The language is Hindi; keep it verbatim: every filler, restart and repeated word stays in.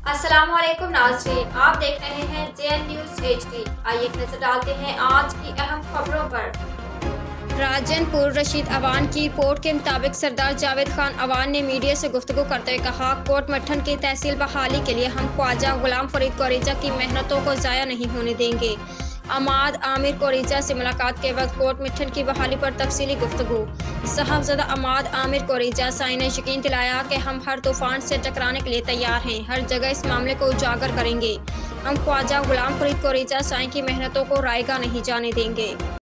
अस्सलामुअलैकुम नाज़रीन, आप देख रहे हैं J N news H D. आइए नजर डालते हैं आज की अहम खबरों पर। राजनपुर रशीद अवान की रिपोर्ट के मुताबिक सरदार जावेद खान अवान ने मीडिया से गुफ्तगू करते हुए कहा, कोट मट्ठन की तहसील बहाली के लिए हम ख्वाजा गुलाम फरीद कोरेजा की मेहनतों को ज़ाया नहीं होने देंगे। अमाद आमिर कोरेजा से मुलाकात के वक्त कोट मिट्ठन की बहाली पर तफसीली गुफ्तगू। साहबजादा अमाद आमिर कोरेजा साई ने यकीन दिलाया कि हम हर तूफान से टकराने के लिए तैयार हैं, हर जगह इस मामले को उजागर करेंगे। हम ख्वाजा गुलाम फरीद कोरेजा साई की मेहनतों को रायगा नहीं जाने देंगे।